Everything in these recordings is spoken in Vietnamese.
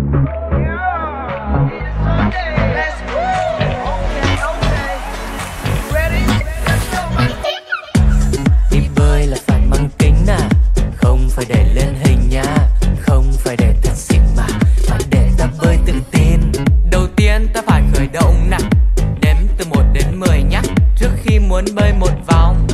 Đi bơi là phải mang kính à, không phải để lên hình nha, không phải để thật xịn mà để ta bơi tự tin. Đầu tiên ta phải khởi động nè, đếm từ 1 đến 10 nhé, trước khi muốn bơi một vòng.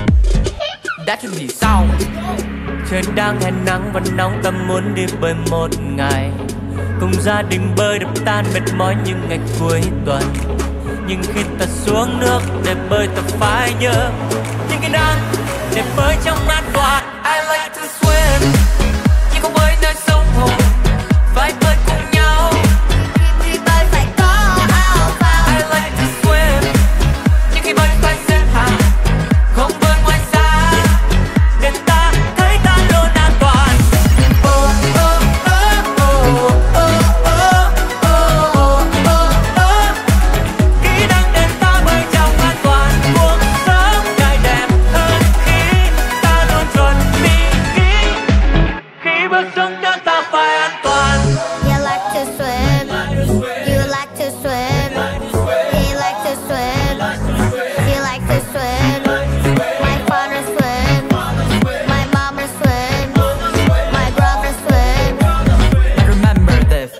Đã chuẩn bị xong. Trời đang hè nắng và nóng, ta muốn đi bơi một ngày, cùng gia đình bơi đập tan mệt mỏi những ngày cuối tuần. Nhưng khi ta xuống nước để bơi ta phải nhớ những kỹ năng để bơi trong an toàn. I like to swim, nhưng không bơi nơi sông hồ, phải bơi cùng nhau. Khi bơi phải có áo phao. I like to swim, nhưng khi bơi phải xếp hàng, không bơi ngoài xa để ta thấy ta luôn an toàn. Oh, oh, oh, oh, oh, oh, oh, oh, oh. Kỹ năng để ta bơi trong an toàn, cuộc sống ngày đẹp hơn khi ta luôn chuẩn bị kỹ. Khi bước xuống nước ta phải an toàn. You like to swim. You like to swim. He like to swim. She like to swim. My father swim. My mama swim. My brother swim. Remember this.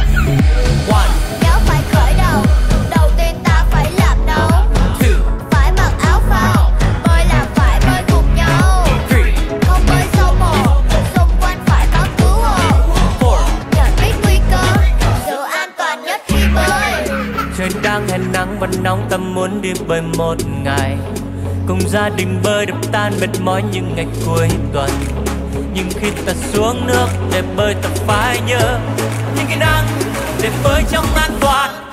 One, Nhớ phải khởi đầu. Đầu tiên ta phải làm nấu. two, Phải mặc áo phao. Bơi là phải bơi cùng nhau. three, Không bơi sâu mồ. Xung quanh phải có cứu hộ. four. Nhận biết nguy cơ. Sự an toàn nhất khi bơi. Trời đang hè nắng và nóng, ta muốn đi bơi một ngày, cùng gia đình bơi đập tan mệt mỏi những ngày cuối tuần. Nhưng khi ta xuống nước để bơi ta phải nhớ những kỹ năng để bơi trong an toàn.